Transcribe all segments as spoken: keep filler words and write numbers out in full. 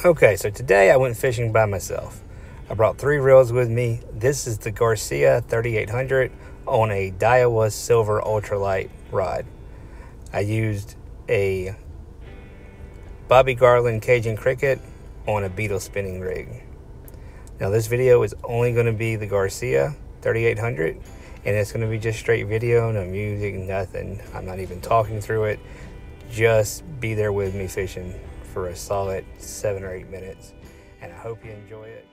Okay, so today I went fishing by myself. I brought three reels with me. This is the Garcia thirty-eight hundred on a Daiwa silver ultralight rod. I used a Bobby Garland Cajun Cricket on a beetle spinning rig. Now this video is only going to be the Garcia thirty-eight hundred, and it's going to be just straight video, no music, nothing. I'm not even talking through it. Just be there with me fishing for a solid seven or eight minutes, and I hope you enjoy it.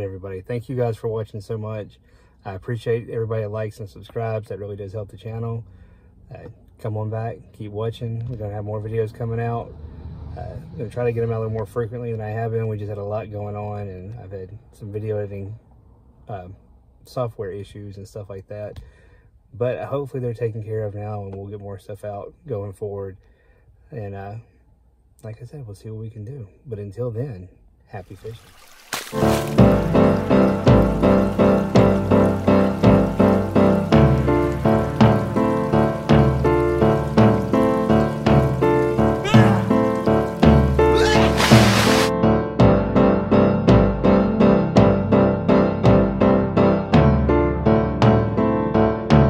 everybody. Thank you guys for watching so much. I appreciate everybody that likes and subscribes. That really does help the channel. Uh, come on back, keep watching. We're going to have more videos coming out. Uh, I'm going to try to get them out a little more frequently than I have been. We just had a lot going on, and I've had some video editing uh, software issues and stuff like that. But hopefully they're taken care of now, and we'll get more stuff out going forward. And uh, like I said, we'll see what we can do. But until then, happy fishing.